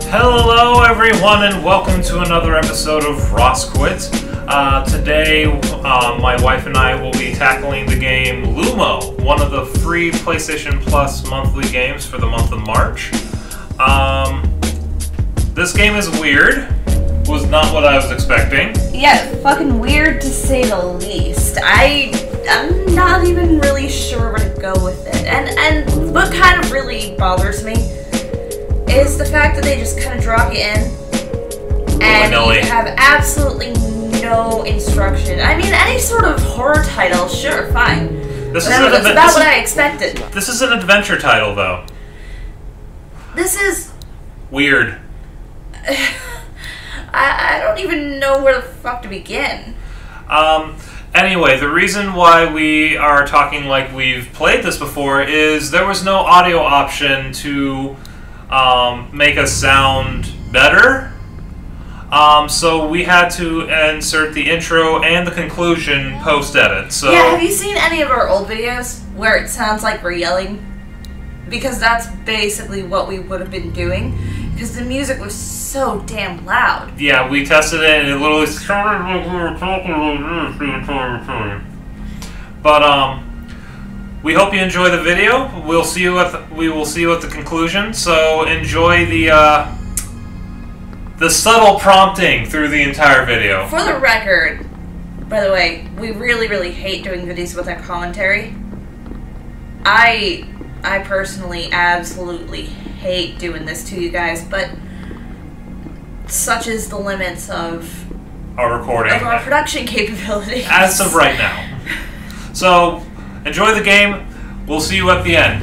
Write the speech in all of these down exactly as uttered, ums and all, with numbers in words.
Hello everyone and welcome to another episode of Ross Quit. Uh, today uh, my wife and I will be tackling the game Lumo, one of the free PlayStation Plus monthly games for the month of March. Um, this game is weird. Was not what I was expecting. Yeah, fucking weird to say the least. I, I'm not even really sure where to go with it. And, and what kind of really bothers me is the fact that they just kind of drop you in and you have absolutely no instruction. I mean, any sort of horror title, sure, fine. This but is no, that's an, about this what is, I expected. This is an adventure title, though. This is... weird. I, I don't even know where the fuck to begin. Um... Anyway, the reason why we are talking like we've played this before is there was no audio option to um, make us sound better. Um, so we had to insert the intro and the conclusion post-edit. So yeah, have you seen any of our old videos where it sounds like we're yelling? Because that's basically what we would have been doing. Because the music was so damn loud. Yeah, we tested it and it literally sounded like we were talking like this the entire time. But um, we hope you enjoy the video. We'll see you at the, we will see you at the conclusion. So enjoy the uh, the subtle prompting through the entire video. For the record, by the way, we really really hate doing videos with our commentary. I I personally absolutely hate doing this to you guys, but such is the limits of our recording, of our production capabilities. As of right now. So, enjoy the game. We'll see you at the end.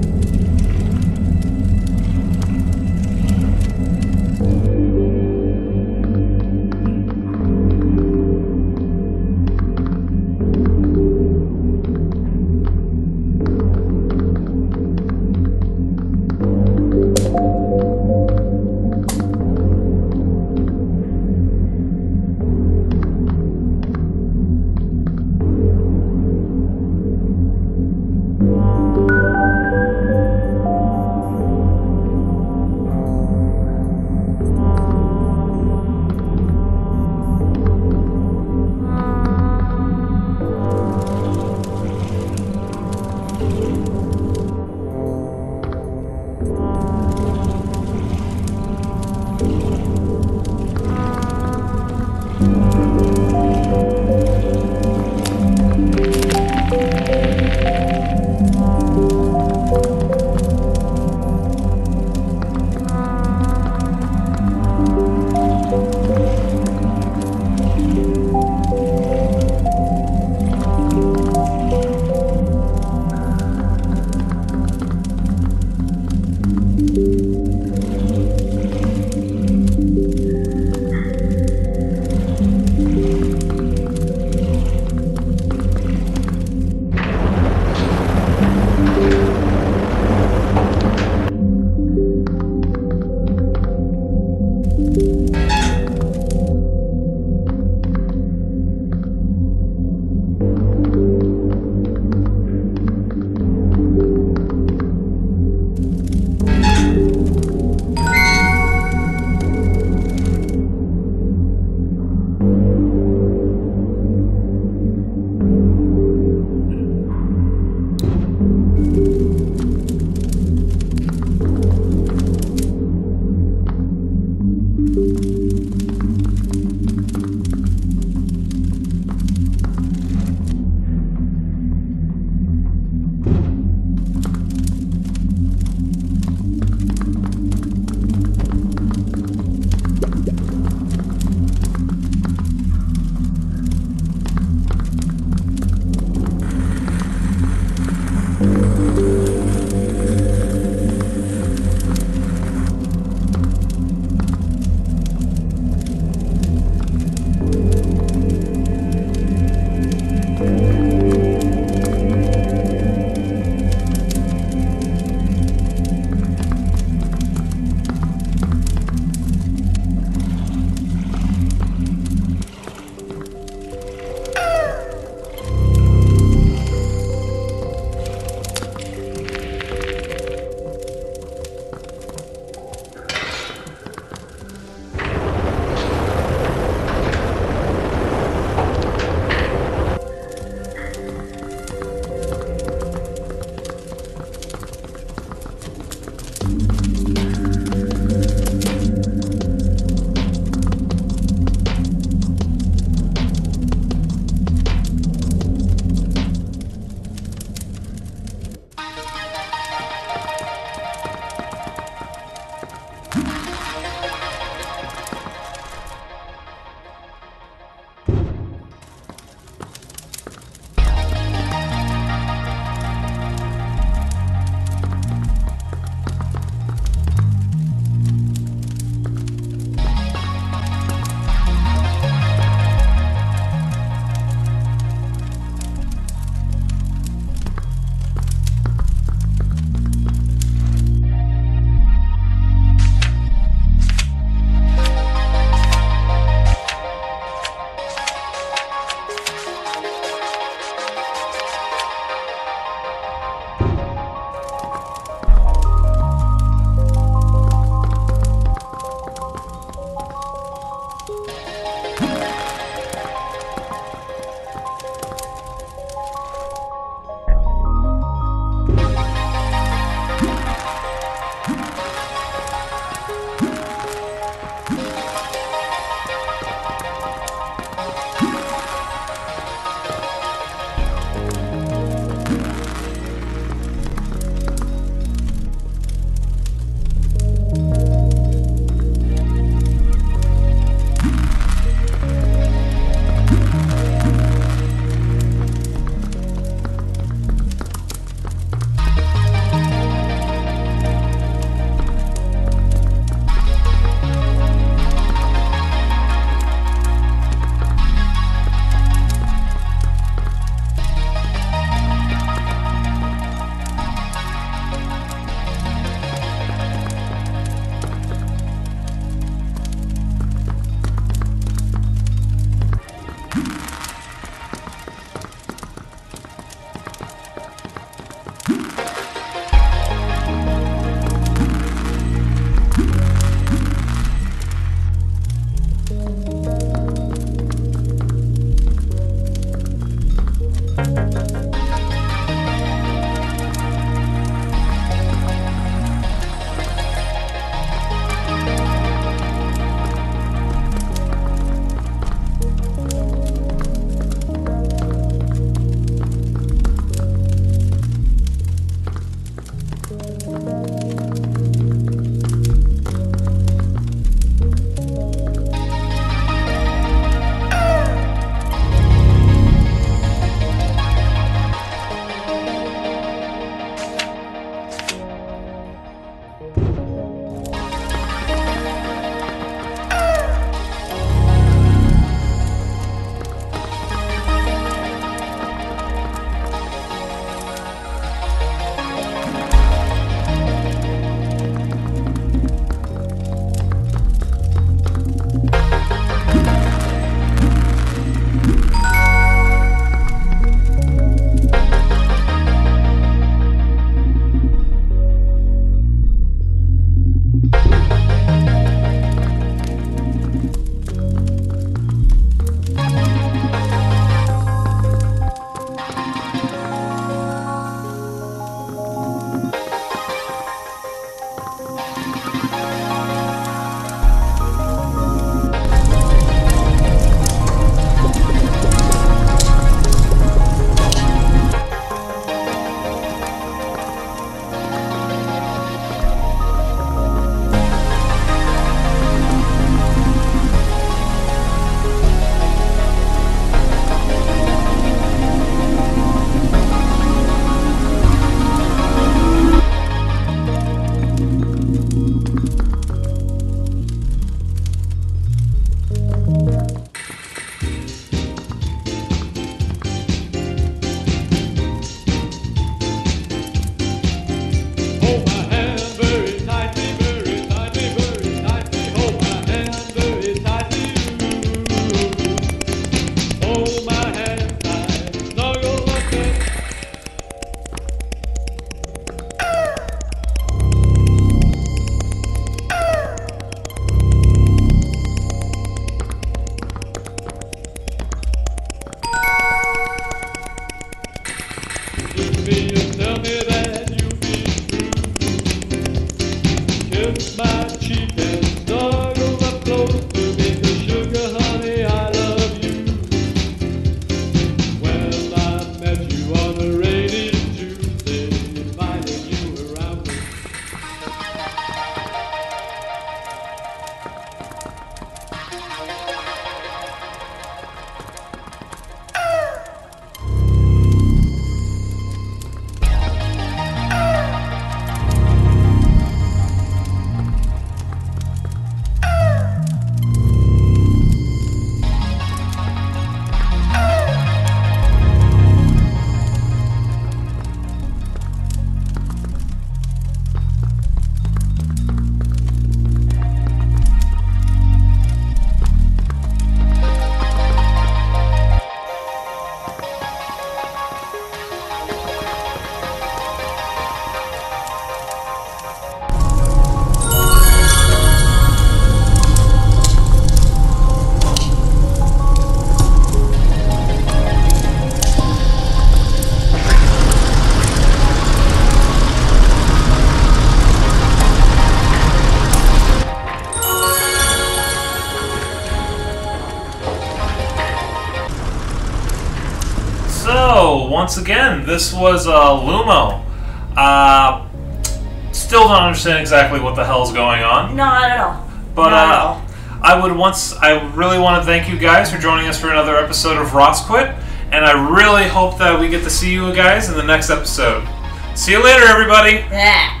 once again, this was uh, Lumo. Uh, still don't understand exactly what the hell's going on. Not at all. But Not uh, at all. I would once, I really want to thank you guys for joining us for another episode of Ross Quit, and I really hope that we get to see you guys in the next episode. See you later, everybody. Yeah.